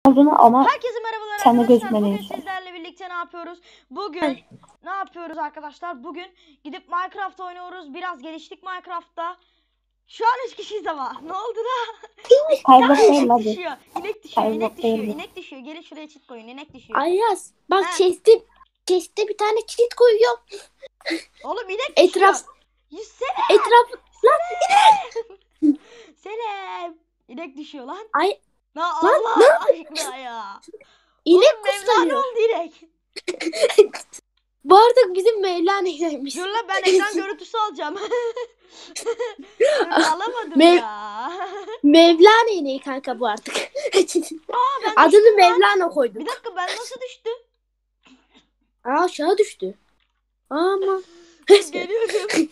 olduğunu ama Herkese merhabalar sen de arkadaşlar. gözükmedin Bugün inşallah. sizlerle birlikte ne yapıyoruz? Bugün ne yapıyoruz arkadaşlar? Bugün gidip Minecraft oynuyoruz. Biraz geliştik Minecraft'ta. Şu an 3 kişiyiz ama. Ne oldu da? Skyblock değil İnek la bu. düşüyor. İnek düşüyor. İnek Skyblock düşüyor. değil bu. İnek düşüyor. Gelin şuraya çit koyun. İnek düşüyor. Ayaz bak He. chest'te bir tane çit koyuyorum. Oğlum inek düşüyor. Etraf Selam. Selam. İnek düşüyor lan. Ay Allah aşkına ya. inek Oğlum Mevlana kuşlanıyor. oldu inek. Bu arada bizim Mevlana'ymış. Dur lan ben ekran görüntüsü alacağım. Alamadım Mev- ya. Mevlana ineği kanka bu artık. Ben Adını düştüm lan. Mevlana koyduk. Bir dakika ben nasıl düştüm? Aşağı düştü. Ama Geliyorum.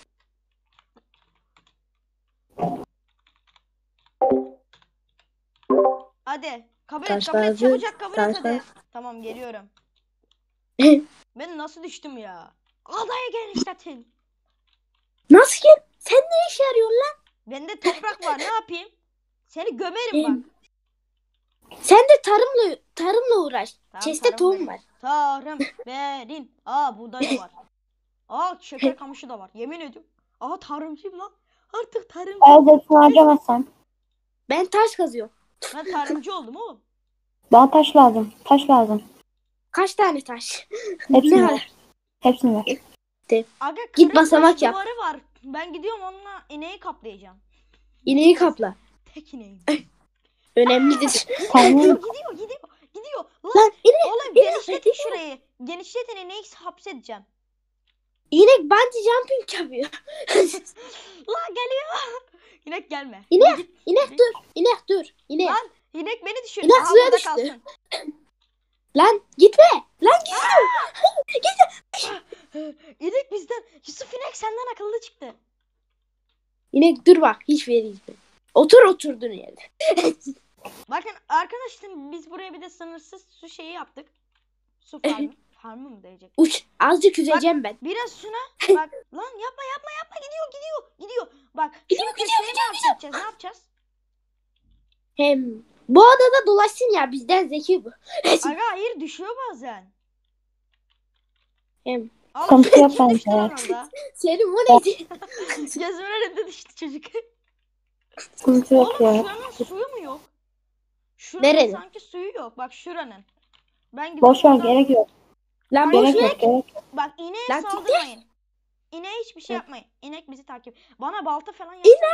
Hadi. Kabul et çabucak kabul et hadi. Tamam geliyorum. Ben nasıl düştüm ya? Adayı genişletin. nasıl ki? Sen ne işe yarıyorsun lan? Bende toprak var ne yapayım? Seni gömerim bak. Sen de tarımla uğraş. Tamam, Chest'te tarım tohum verin. var. Tarım verin. Buğday da var. Şeker kamışı da var. Yemin ediyorum. Tarımcıyım lan. Artık tarımcı. Eğer hepsini harcamazsan. Ben taş kazıyorum. Ben tarımcı oldum oğlum. Bana taş lazım. Taş lazım. Kaç tane taş? Hepsini Ne ver. var? Hepsini ver. Aga Git kırık basamak taş yap. duvarı var. Ben gidiyorum onunla ineği kaplayacağım. İneği kapla. Tek ineğim. Önemlidir. Tamam. Gidiyor. Lan inek. Oğlum genişletin şurayı. Genişletin ineği hapsedeceğim. İnek bungee jumping yapıyor. La geliyor. İnek gelme. İnek dur. İnek dur. İnek. Lan inek beni düşür. İnek suya burada düştü. kalsın. Lan gitme. Lan gitme. İnek bizden. Yusuf inek senden akıllı çıktı. İnek dur bak. Hiç vereyim. Oturdun yerde. Bakın arkadaşlar biz buraya bir de sınırsız su şeyi yaptık. Su farmı. Farmı mı diyecek? Uç. Azıcık yüzeceğim ben. Biraz şuna bak lan yapma gidiyor. Bak şu köşeye ne yapacağız? Hem bu adada dolaşsın ya bizden zeki bu. Aga hayır düşüyor bazen. Hem Sıkıntı yok Kim bence düştü lan ya. orada? senin bu neydi? Gözümün önünde düştü çocuk. Sıkıntı yok Oğlum ya. şuranın suyu mu yok? Şuranın Nerenin? sanki suyu yok. Bak şuranın. Ben gidip Boş ver oradan- gerek yok. Lan boş Gerek ver. yok. Gerek yok. Bak ineğe Lan saldırmayın. İneğe hiçbir şey yapmayın. İnek bizi takip. Bana balta falan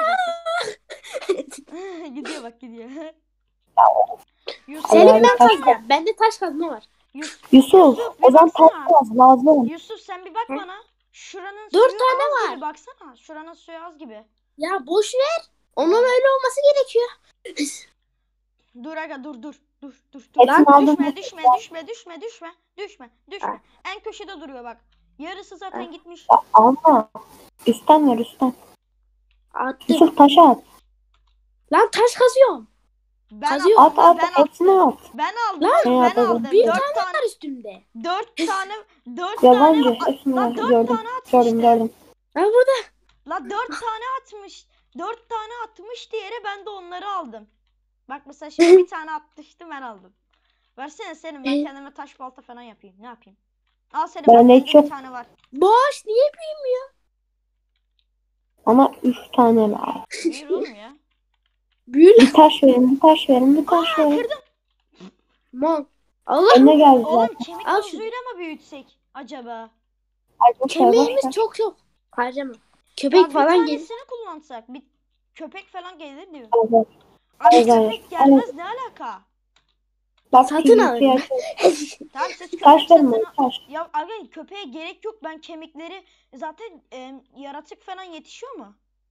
gidiyor bak gidiyor. Yusuf, Allah'ım, Selim'den taş kazacağım. Bende taş kazma var. Yusuf. bir O zaman taş baksana. lazım. Yusuf sen bir bak bana. Şuranın 4 suyu tane az var. gibi baksana. Şuranın suyu az gibi. Ya boş ver. Onun öyle olması gerekiyor. Dur aga dur. Hepsini Lan aldım. Düşme. Ha. En köşede duruyor bak. Yarısı zaten gitmiş. Alma. Üstten ver üstten. Attım. Yusuf taşı at. Lan taş kazıyorum. Ben Kazıyor. aldım, At ben hepsini aldım. at. Ben aldım. Lan, Ben atladım. aldım. Bir 4 tane tane. var üstümde. 4 tane. 4 Yalancı. tane. Hepsini Lan ver. 4 Gördüm. tane atmış. Gördüm. Ha burada. La 4 tane atmış. 4 tane atmış diğeri ben de onları aldım. Bak mesela şimdi bir tane atmıştım ben aldım. Versene senin ben kendime taş balta falan yapayım. Ne yapayım? Al senin Ben bak de bende çok- bir tane var. Boş niye büyümüyor? Ama 3 tane lazım. Büyür oğlum ya. Büyür. Bir taş verin. Bir taş verin. Bir taş verin. Kırdım. Mon. Allah. Önüne geldi Oğlum zaten. kemik Al şunu. tozuyla mı büyütsek acaba? Ay, boş ver, boş Kemiğimiz ver. çok yok. Harcama. Köpek Bir falan gelir. tanesini kullansak. Bir köpek falan gelir diyor. Evet. Abi Evet. köpek gelmez ne alaka? Bak, Satın PvP alın. açıyor. Tamam siz köpek Taş verin satın bana taş. Ya aga köpeğe gerek yok. Ben kemikleri zaten yaratık falan yetişiyor mu?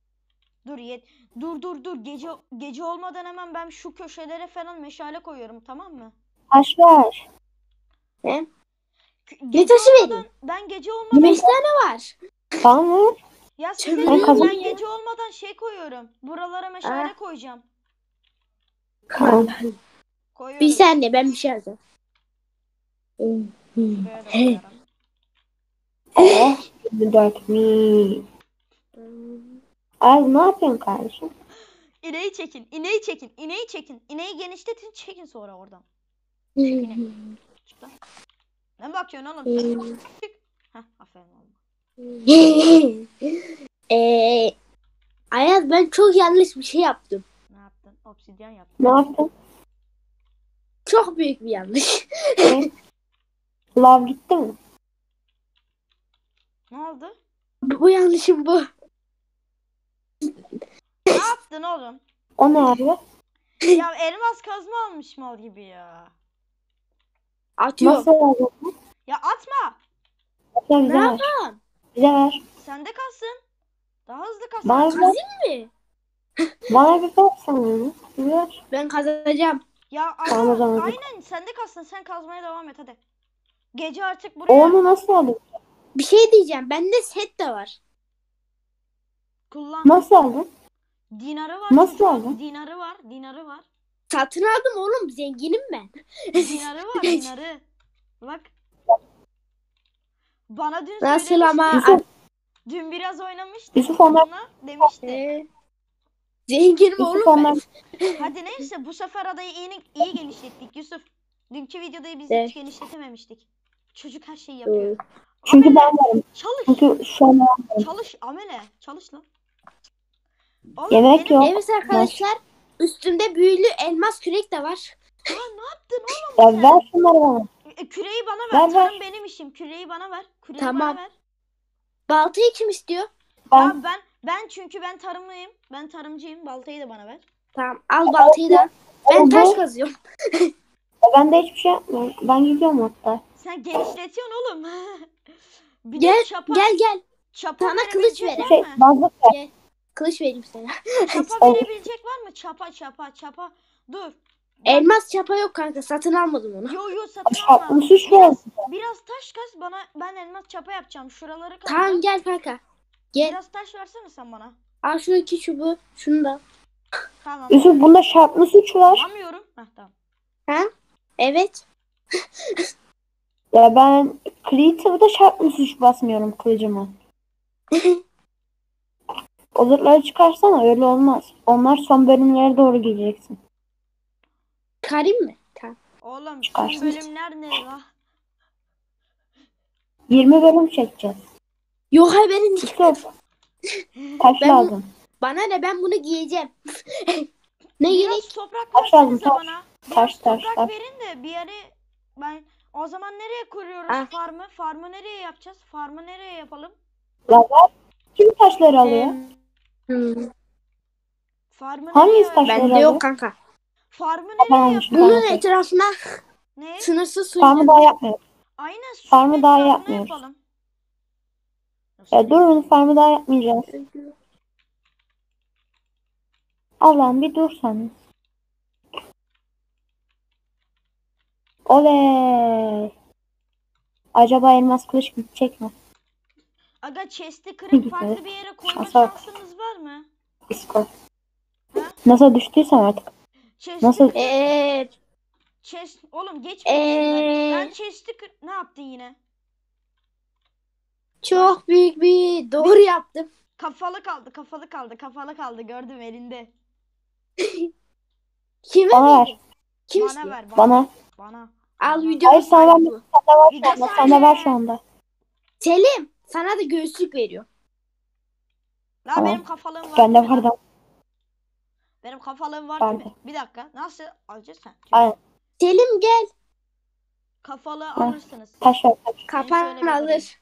Dur. Gece olmadan hemen ben şu köşelere falan meşale koyuyorum tamam mı? Taş ver. Ne? Gece taşı olmadan- vereyim? Ben gece olmadan 5 tane var. Tamam mı? ya size Ben diyorum, ben kazanıyorum. gece olmadan şey koyuyorum. Buralara meşale koyacağım. Tamam. Koyuyorum. Bir saniye ben bir şey yazacağım. Şuraya da koyarım. Oh. 24 mi? Az ne yapıyorsun kardeşim? İneği çekin. İneği çekin. İneği çekin. İneği genişletin. Çekin sonra oradan. Çık lan. Ne bakıyorsun oğlum sen? Çık. Heh, aferin oğlum. Ayaz ben çok yanlış bir şey yaptım. Ne yaptın? Obsidyen yaptın. Ne yaptın? Çok büyük bir yanlış. Lav gitti mi? Ne oldu? Bu yanlışım bu. Ne yaptın oğlum? O ne abi? Ya elmas kazma almış mal gibi ya. Atıyorum. Nasıl oldu? Ya atma. Bize Ne ver. yapalım? Bize ver. Sende kalsın. Daha hızlı kalsın. Bana Kazayım ver. mı? Bana bir baksana onu. Bir ver. Ben kazanacağım. Ya Tamam, o aga, zaman. aynen sende kalsın. Sen kazmaya devam et hadi. Gece artık buraya Onu nasıl aldın? Bir şey diyeceğim. Bende set de var. kullan. Nasıl aldın? Dinarı var Nasıl çocuğun. aldın? Dinarı var. Dinarı var. Satın aldım oğlum. Zenginim ben. Dinarı var. Dinarı. Bak. Bana dün Nasıl söylemişti. ama? Yusuf, Dün biraz oynamıştı. Yusuf onlar- Buna demişti. Zenginim Yusuf oğlum onlar ben. Hadi neyse bu sefer adayı iyi genişlettik Yusuf. Dünkü videoda biz Evet. hiç genişletememiştik. Çocuk her şeyi yapıyor. çünkü Amele, ben varım. çalış. Çünkü şu an Çalış Amele. Çalış lan. Oğlum yemek benim... yok. Evet arkadaşlar. Üstümde büyülü elmas kürek de var. Ya ne yaptın oğlum Ya sen? ver şunları bana. Küreği bana ver. Ver, Tarım ver. benim işim. Küreği bana ver. Küreği Tamam. bana ver. Baltayı kim istiyor? Ben Ben çünkü ben tarımlıyım. Ben tarımcıyım. Baltayı da bana ver. Tamam al baltayı da. Ben oldu. taş kazıyorum. Ben de hiçbir şey yapmıyorum. Ben gidiyorum hatta. Sen genişletiyorsun oğlum. Bir de Gel çapa, gel. çapa Sana kılıç verebilecek vereyim. var Şey, mı? bazlık ver. Gel. Kılıç vereyim sana. Çapa Olur. verebilecek var mı? Çapa. Dur. Elmas çapa yok kanka. Satın almadım onu. Yo satın alma. 63 ver. Biraz taş kaz bana. Ben elmas çapa yapacağım. Şuraları kaz. Tamam gel kanka. Gel. Biraz taş versene sen bana. Al şu iki çubuğu. Şunu da. Tamam. Yusuf bunda şartlı suç var. Alamıyorum. Heh, tamam. Ha? Evet. Ya ben Creative'da şartlı suç basmıyorum kılıcıma. O zırhları çıkarsana öyle olmaz. Onlar son bölümlere doğru geleceksin. Çıkarayım mı? Tamam. Oğlum son Çıkarsın. bölümler ne la? 20 bölüm çekeceğiz. Yok hayır benim. Yusuf. Taş Ben- lazım. Bana ne ben bunu giyeceğim. Ne Biraz gerek? toprak Taş lazım, versenize taş. bana. Biraz Taş, toprak taş. verin de bir yere ben o zaman nereye kuruyoruz Ah. farmı? Farmı nereye yapacağız? Farmı nereye yapalım? Lazer. Kim taşları alıyor? Hmm. Farmı Hangisi nereye taş? Bende yok kanka. Farmı Ben nereye almışım. yapalım? Bunun Tamam. etrafına Ne? sınırsız su. Farmı daha yapmıyoruz. Aynen suyun Farmı daha etrafına yapmıyoruz. yapalım. Ya durun farmı daha yapmayacağız. Allah'ım bir dur sen. Oley. Acaba elmas kılıç gidecek mi? Aga chest'i kırıp farklı bir yere koyma Şansa bak. şansımız var mı? Discord. Ha? Nasıl düştüysem artık. Chest'i Nasıl? chest oğlum geçmeyin. Ben chest'i ne yaptın yine? Çok büyük bir doğru yaptım. Kafalı kaldı gördüm elinde. Kime Bana verdin? ver. Kim Bana istiyor? ver Bana. bana. Al Bana. video Hayır sana sahibi ben bu. sende var şu Video anda. sahibi. Sende var şu anda. Selim sana da göğüslük veriyor. La Tamam. benim kafalığım var. Bende değil mi var lan? da. Benim kafalığım var Bende. değil mi? Bir dakika. Nasıl alacaksın sen? Aynen. Selim gel. Kafalığı Ha. alırsınız. Taş ver. Taş. Kapan şöyle bir alır.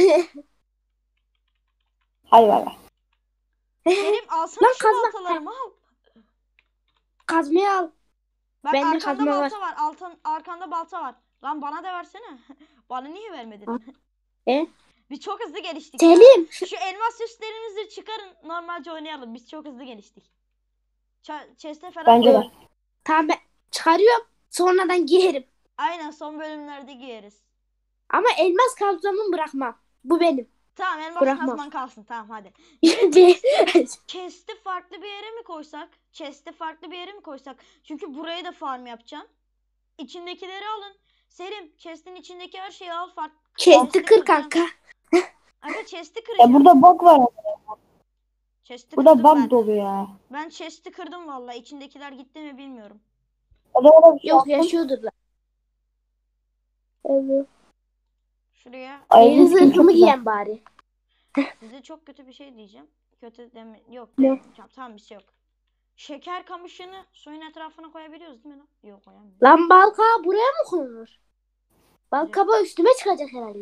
Hadi bay bay. Benim alsana Lan şu kazma. baltalarımı al. Kazmayı al. Bak Bende arkanda kazma balta var. Arkanda balta var. Lan bana da versene. Bana niye vermedin? Biz çok hızlı geliştik ya. Selim. Şu elmas üstlerinizi çıkarın. Normalce oynayalım. Biz çok hızlı geliştik. Chest'e falan Bence koy. de. Tamam ben çıkarıyorum. Sonradan giyerim. Aynen son bölümlerde giyeriz. Ama elmas kazmamı bırakmam. Bu benim. Tamam elmas Bırakmam. kazman kalsın. Tamam hadi. Chest'i farklı bir yere mi koysak? Chest'i farklı bir yere mi koysak? Çünkü buraya da farm yapacağım. İçindekileri alın. Selim chest'in içindeki her şeyi al. Chest'i kır kıracağım. kanka. Aga chest'i Ya kıracağım. burada bok var. Chest'i Burada kırdım bug ben. dolu ya. Ben chest'i kırdım vallahi. İçindekiler gitti mi bilmiyorum. Orada bir şey Yok yaptım. yaşıyordurlar. Evet. Şuraya Ayazın Benim skin çok zırhımı güzel. giyen bari. size çok kötü bir şey diyeceğim. Kötü deme yok. Ne? Tamam bir şey yok. Şeker kamışını suyun etrafına koyabiliyoruz değil mi lan? Yok koyamıyoruz. Lan bal kabağı buraya mı konulur? Bal kabağı üstüme çıkacak herhalde.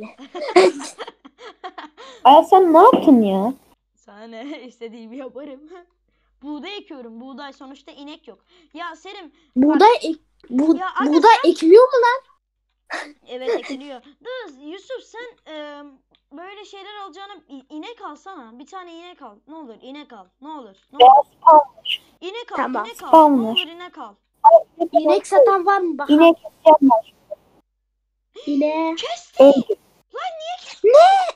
Ayaz sen ne yaptın ya? Sana ne istediğimi yaparım. Buğday ekiyorum. Buğday sonuçta inek yok. Ya Selim Buğday Ya aga buğday ekiliyor mu lan? evet ekiliyor. Yusuf sen böyle şeyler alacağına inek alsana. Bir tane inek al. Ne olur inek al. Ne olur. Ne olur. Spawner. İnek al. Tamam. İnek al. Ne Spawner. olur inek al. İnek satan var mı bakalım? İnek isteyen var. İnek. Kesti. Öldü. Lan niye kesti?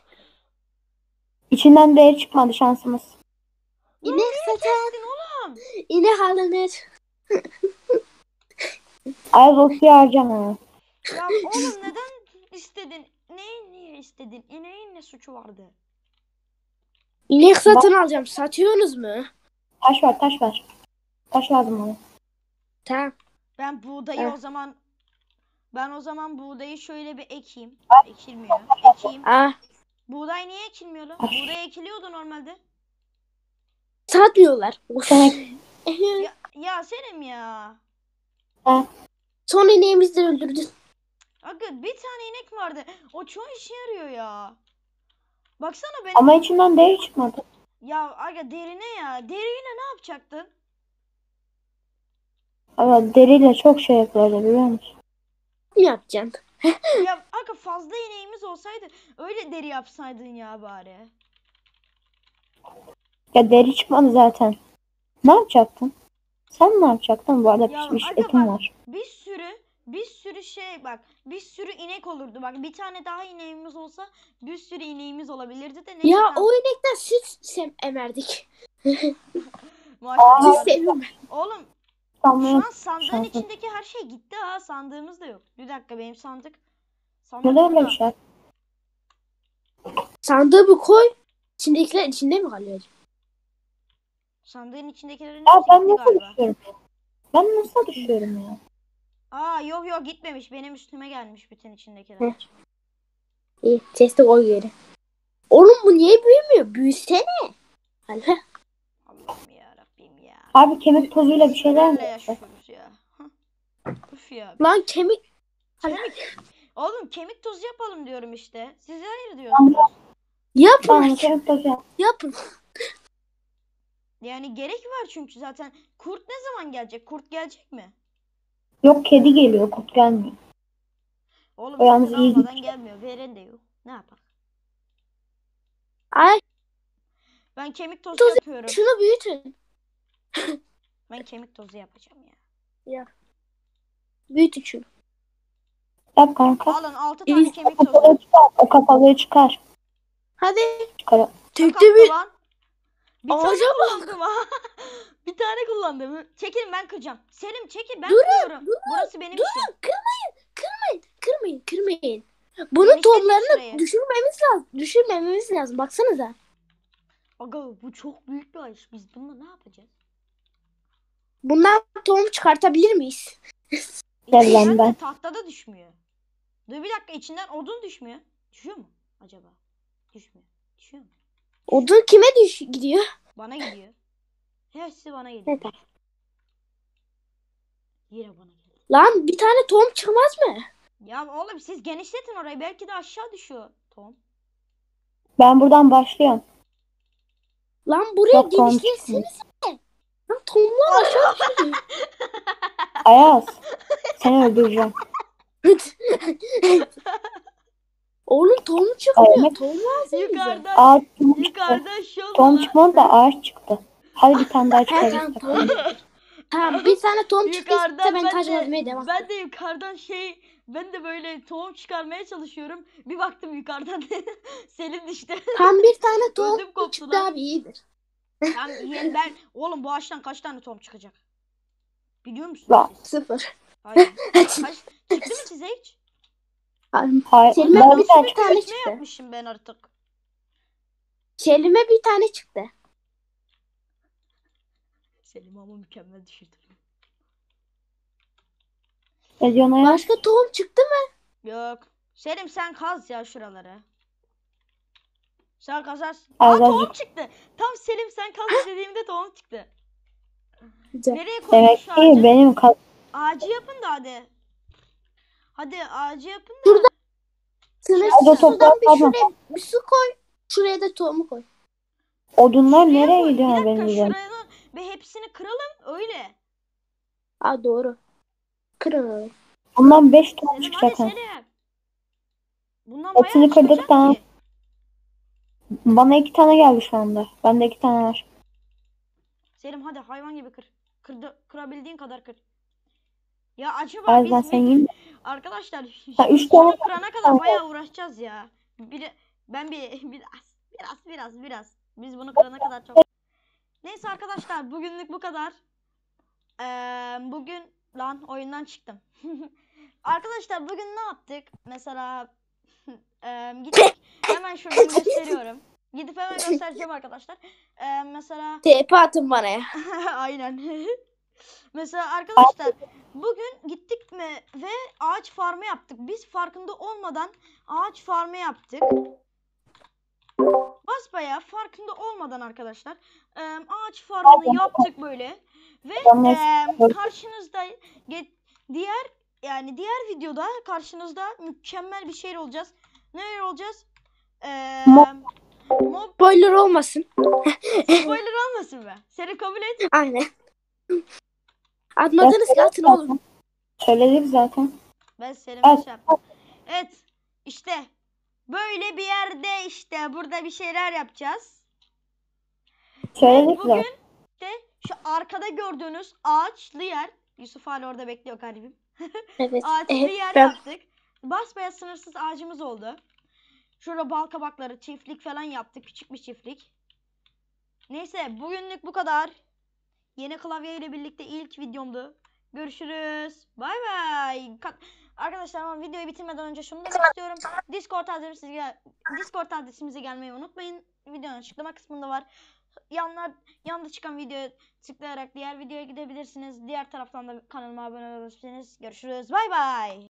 İçinden değer çıkmadı şansımız. İnek satan. Kestin oğlum. İnek alınır. Ayaz o suyu harcama. Ya oğlum neden istedin? Niye istedin? İneğin ne suçu vardı? İnek satın alacağım. Satıyorsunuz mu? Taş var taş var. Taş lazım bana. Tamam. Ben buğdayı Evet. o zaman buğdayı şöyle bir ekeyim. Ekilmiyor. Ekeyim. Ah. Buğday niye ekilmiyor lan? Ay. Buğday ekiliyordu normalde. Satmıyorlar. Ya Selim ya. Son ineğimizi de öldürdün. Aga bir tane inek vardı. O çok işe yarıyor ya. Baksana benim. Ama içinden değer çıkmadı. Ya aga derine ya. Deriyle ne yapacaktın? Evet deriyle çok şey yapıyorlar biliyor musun? Ne yapacaksın? Ya aga fazla ineğimiz olsaydı öyle deri yapsaydın ya bari. Ya deri çıkmadı zaten. Ne yapacaktın? Sen ne yapacaktın? Bu arada Ya pişmiş aga etim bak var. bir sürü şey bak bir sürü inek olurdu bak bir tane daha ineğimiz olsa bir sürü ineğimiz olabilirdi de neyse Ya tamam. o inekten süt emerdik. Maşallah. Süt seviyorum. Oğlum şu Tamam. an sandığın Şansı. içindeki her şey gitti ha sandığımız da yok. Bir dakika benim sandık Neden öyle burada. bir şey? Sandığı bir koy. İçindekiler içinde mi kalıyor? Sandığın içindekilerin Ya hepsi ben gitti nasıl galiba. düşüyorum? Ben nasıl düşüyorum ya? Aa yok gitmemiş benim üstüme gelmiş bütün içindekiler. Hı. İyi. Chest'e koy geri. Oğlum bu niye büyümüyor? Büyüsene. Hani. Allah'ım ya Rabbim ya. Abi kemik tozuyla bir şeyler mi Nelerle yapacak? yaşıyoruz ya. Üf ya. Lan kemik. Oğlum kemik tozu yapalım diyorum işte. Siz hayır diyorsunuz. Yapın. Tamam kemik tozu yap. Yapın. Yani gerek var çünkü zaten. Kurt ne zaman gelecek? Kurt gelecek mi? Yok kedi geliyor kurt gelmiyor. Oğlum O yalnız satın iyi almadan gelmiyor. Veren de yok. Ne yapalım? Ay Ben kemik tozu Tozu- yapıyorum. şunu büyütün. Ben kemik tozu yapacağım ya. Büyütün şunu. Yap kanka. Alın 6 tane İyi. kemik O tozu. kafalığı çıkar. O kafalığı çıkar. Hadi. Çıkar. Tekte Çok büyüt. haklı lan. Bir tane Ağaca kullandım ha. Bir tane kullandım. Çekilin ben kıracağım. Selim çekil ben Durun, kırıyorum. durun, Burası benim işim. Kırmayın. Bunun Genişletin tohumlarını şurayı. düşürmememiz lazım. Baksanıza. Aga bu çok büyük bir iş. Biz bununla ne yapacağız? Bundan tohum çıkartabilir miyiz? Gel lan İçinden ben. de tahtada düşmüyor. Dur bir dakika içinden odun düşmüyor. Düşüyor mu acaba? Düşmüyor. Düşüyor mu? Odun kime gidiyor? Bana gidiyor. Hepsi bana gidiyor. Evet. Yine bana geliyor. Lan bir tane tohum çıkmaz mı? Ya oğlum siz genişletin orayı. Belki de aşağı düşüyor. Tom. Ben buradan başlıyorum. Lan buraya Yok, tohum genişletsenize. Lan tohumlar aşağı düşüyor. Ayaz. Seni öldüreceğim. Oğlum tohum çıkmıyor. Aynen. Tohum lazım bize. Yukarıdan Ağaç çıktı. yukarıdan şu Tohum çıkmadı da ağaç çıktı. Hadi bir tane daha He çıkarız. tamam tohum. Tamam bir tane tohum çıktıysa Yukarıdan ben taş kazmaya devam. ben de yukarıdan ben de böyle tohum çıkarmaya çalışıyorum. Bir baktım yukarıdan Selim düştü. Tam bir tane Ödüm tohum koptu çıktı lan. abi iyidir. Ben oğlum bu ağaçtan kaç tane tohum çıkacak? Biliyor musunuz Lan. siz? 0. Hayır. Çıktı mı size hiç? Hayır. Selim'e Ben bir tane bir tane Ne çıktı. yapmışım ben artık? Selim'e bir tane çıktı. Selim ama mükemmel düşürdüm. Ne diyorsun ya? Başka tohum çıktı mı? Yok. Selim sen kaz ya şuraları. Sen kazarsın. Az Tohum azıcık. çıktı. Tam Selim sen kaz dediğimde tohum çıktı. Güzel. Nereye koydun Demek şu ki ağacı? benim Ağacı yapın da hadi. Hadi ağacı yapın da. Şurada sınırsız Hadi sudan toprak bir pardon. şuraya bir su koy. Şuraya da tohumu koy. Odunlar Şuraya nereye koy. gidiyor Bir ha benim dakika üzerime? şuraya ve hepsini kıralım öyle. Aa doğru. Kırın onu. Bundan 5 ton Selim hadi çıkacak ha. Selim. Bundan Hepsini bayağı kırdık, çıkacak tamam. ki. Bana 2 tane geldi şu anda. Bende 2 tane var. Selim hadi hayvan gibi kır. Kırabildiğin kadar kır. Ya acaba Az ben biz sen yiyin. arkadaşlar Ha, üç şunu tane- kırana kadar bayağı uğraşacağız ya. Ben biraz. Biz bunu kırana kadar çok. Neyse arkadaşlar bugünlük bu kadar. Bugün lan oyundan çıktım. Arkadaşlar bugün ne yaptık? Mesela gittik hemen şuradan gösteriyorum. Gidip hemen göstereceğim arkadaşlar. Mesela TP atın bana ya. aynen. Mesela arkadaşlar bugün gittik mi ve ağaç farmı yaptık. Biz farkında olmadan ağaç farmı yaptık. Basbayağı farkında olmadan arkadaşlar ağaç farmını yaptık böyle ve karşınızda diğer videoda karşınızda mükemmel bir şey olacağız. Ne olacağız? Mob Spoiler olmasın. spoiler olmasın be. Seni kabul et. Aynen. Atmadınız ki atın oğlum. Söyledik zaten. Ben Selim'e Evet. şey yaptım. Evet. İşte böyle bir yerde işte burada bir şeyler yapacağız. Söyledik Bugün zaten. de şu arkada gördüğünüz ağaçlı yer. Yusuf hala orada bekliyor garibim. Evet. Ağaçlı yer Ben yaptık. Basbayağı sınırsız ağacımız oldu. Şurada bal kabakları, çiftlik falan yaptık. Küçük bir çiftlik. Neyse bugünlük bu kadar. Yeni klavye ile birlikte ilk videomdu. Görüşürüz. Bay bay. Arkadaşlar ama videoyu bitirmeden önce şunu demek istiyorum. Discord adresimize gelmeyi unutmayın. Videonun açıklama kısmında var. Yanda çıkan videoya tıklayarak diğer videoya gidebilirsiniz. Diğer taraftan da kanalıma abone olabilirsiniz. Görüşürüz. Bay bay.